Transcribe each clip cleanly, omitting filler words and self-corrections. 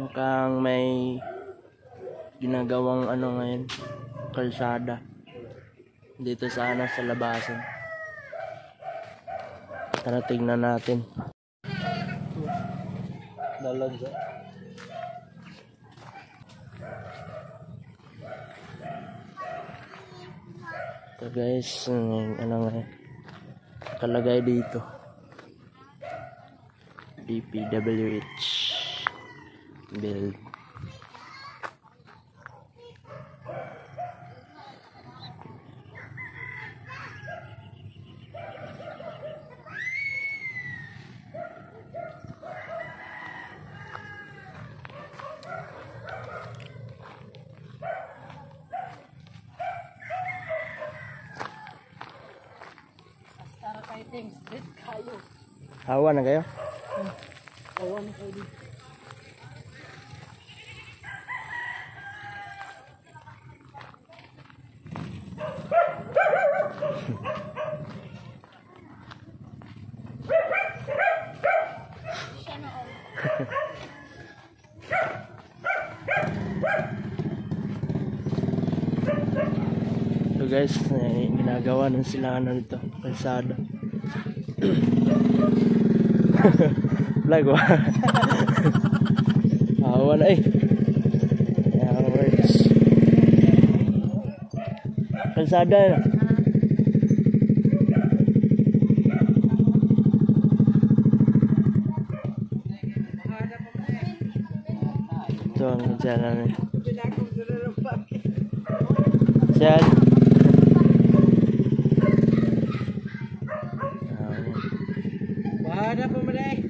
Mukhang may ginagawang ano ngayon, kalsada dito sana sa labasan. Tara tingnan natin. Dalaga. So guys, ano nga kalagay dito, DPWH build. Hawa na kayo? Hawa na kayo dito. So guys, ginagawa ng sila ano dito, kalsada. Vlog ba? Hawa na eh. Ayan, works. Kalsada na. Ito ang dyan namin. Dyan. Ada pa mo dai.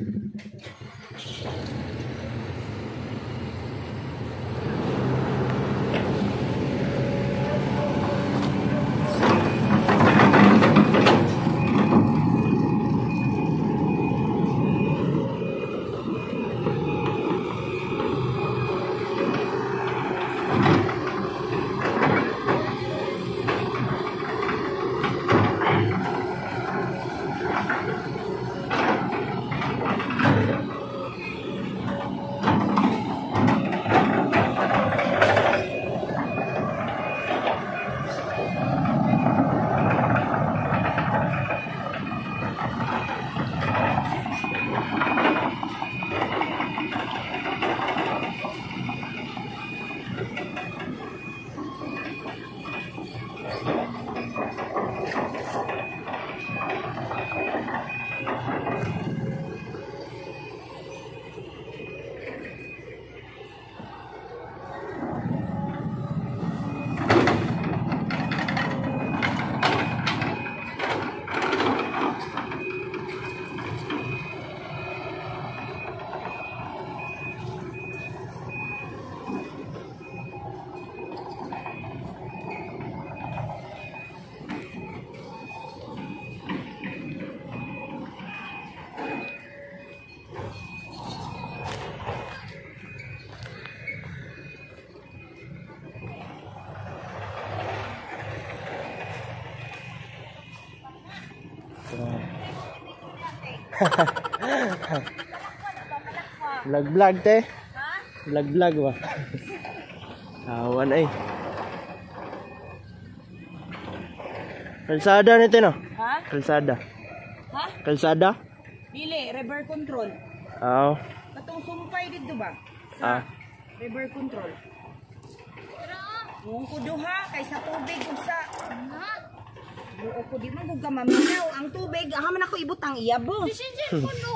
Vlog te. Vlog ba? Awan ay. Kalsada nito no? Ha? Kalsada. Ha? Kalsada? Dili, reverse control. Oo. Katong sumpay dito ba? Ah. Reverse control. Mung ko duha kay sa tubig ug sa buo ko di man gud ka maminaw ang tubig aha man ako ibutang iyabo. Sisinsin ko no.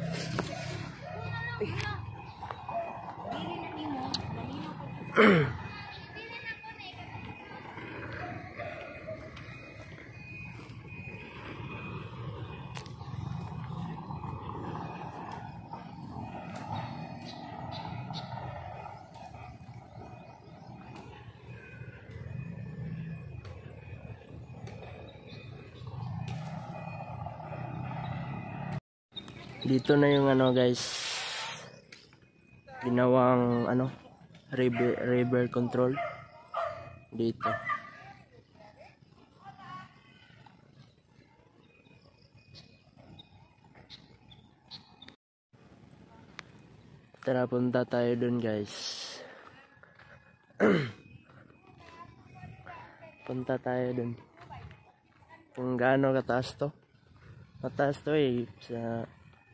Dito na yung ano guys, ginawang ano, river control dito. Ito Tara, punta tayo dun, guys. Punta tayo dun. Kung gaano kataas to. Mataas to eh. Sa...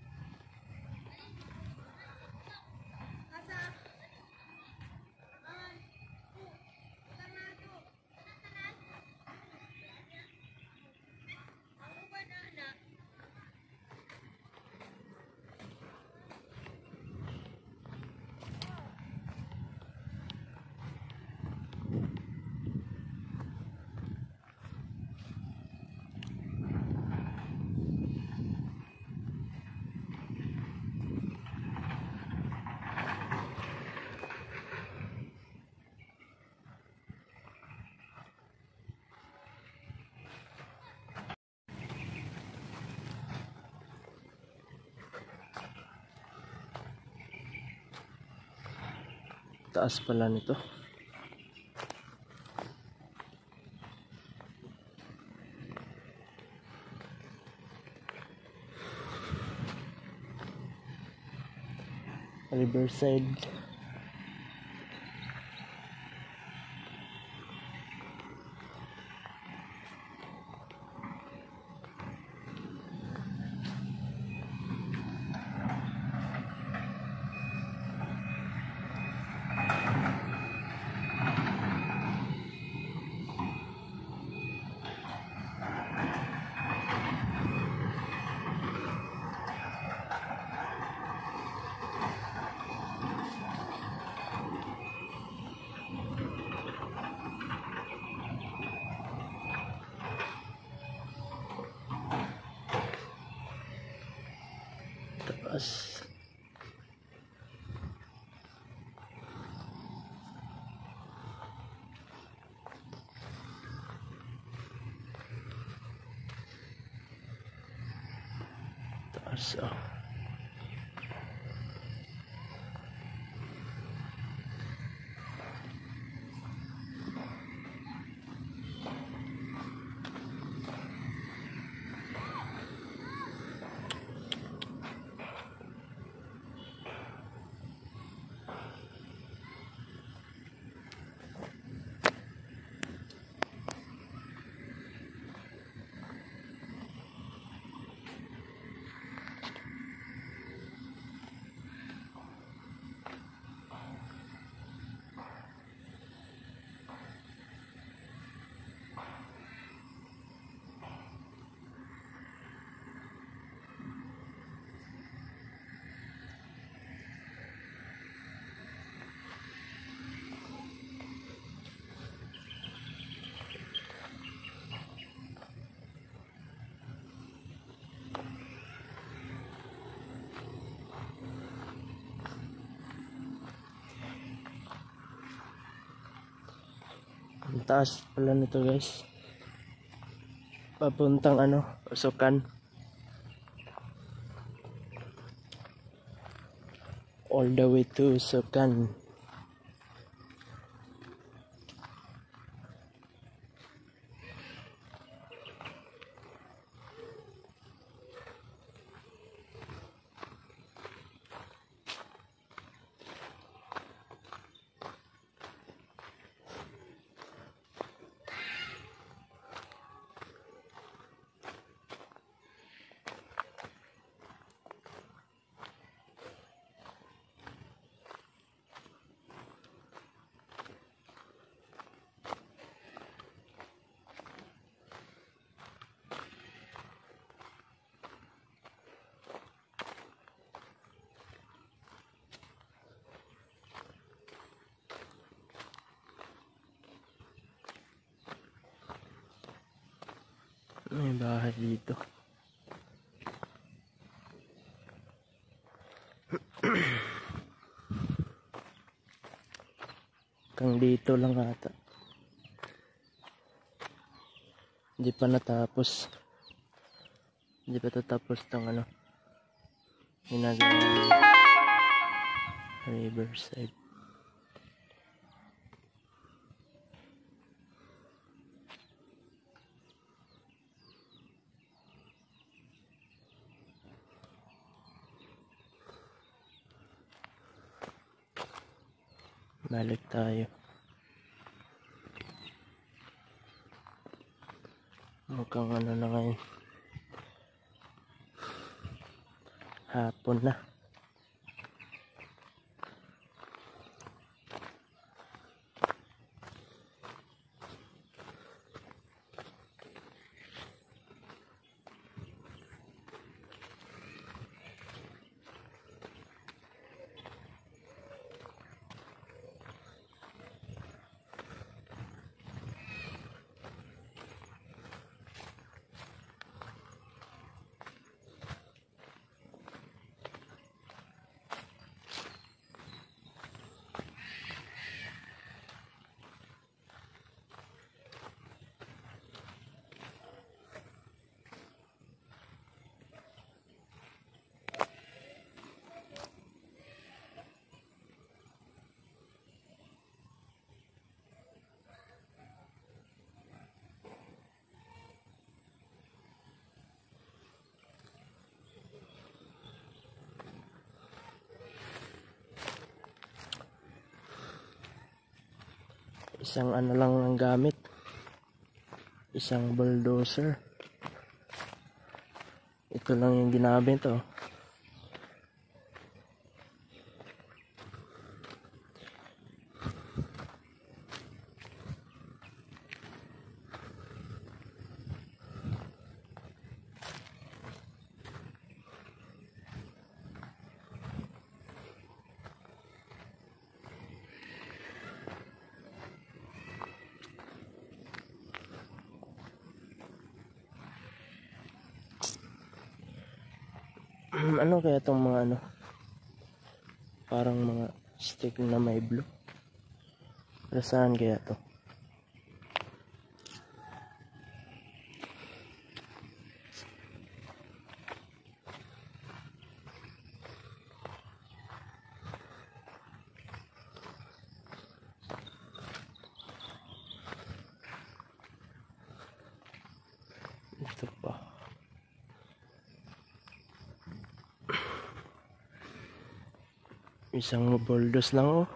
taas pala nito. Riverside. Taas. Taas, oh. Ang taas pala nito, guys. Papuntang ano, Usukan. All the way to Usukan. May bahay dito. Hanggang dito lang ata. Hindi pa natapos. Hindi pa tatapos ng ano. Ginagawa Riverside. Balik tayo. Mukhang ano na ngayon. Hapon na. Isang ano lang ang gamit. Isang bulldozer. Ito lang yung ginamit, oh. Ano kaya itong mga ano? Parang mga stick na may blue. Pero saan kaya to? Ito pa. Isang bulldoze lang, oh.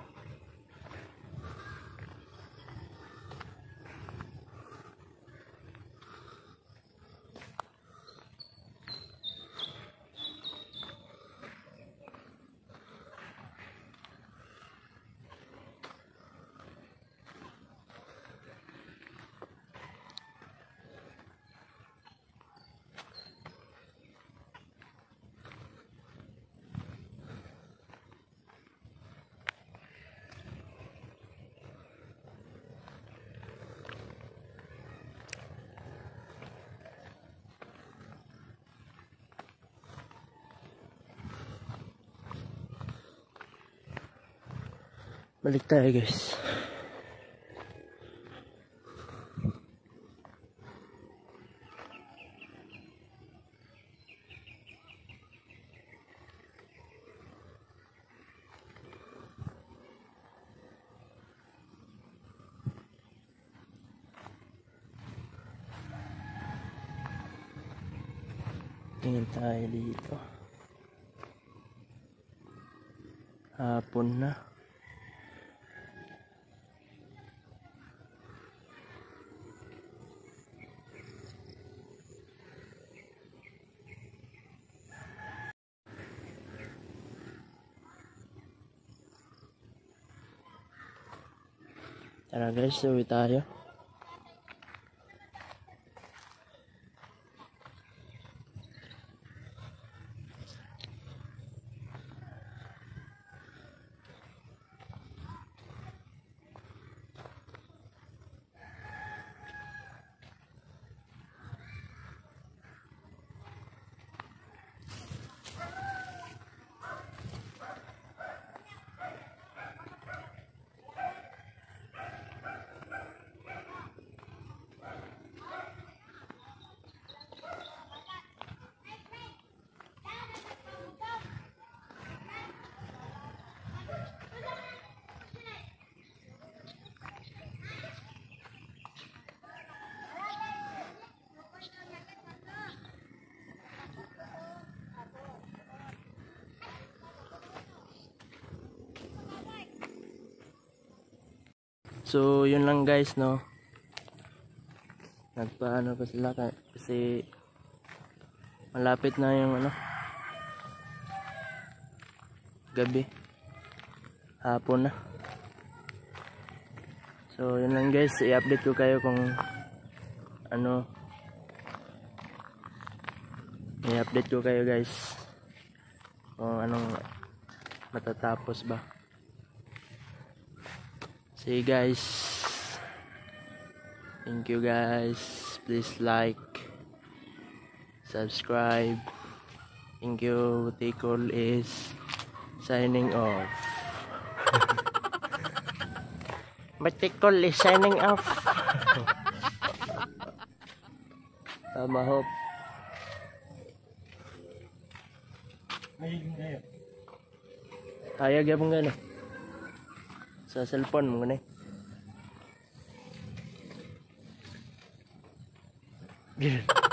Balik tayo, guys. Tingin tayo dito. Hapon na. Tara guys, uwi tayo. So yun lang guys, no. Nagpaano pa sila kasi malapit na yung ano, gabi, hapon na. So yun lang guys, i-update ko kayo kung ano, i-update ko kayo guys kung anong matatapos ba. See you guys. Thank you guys. Please like, subscribe. Thank you. Tikol is signing off. But Tikol is signing off. Tama hope. Hayag yapon gani. Sa cellphone mo gani.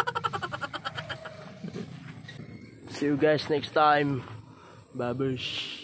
See you guys next time. Babers.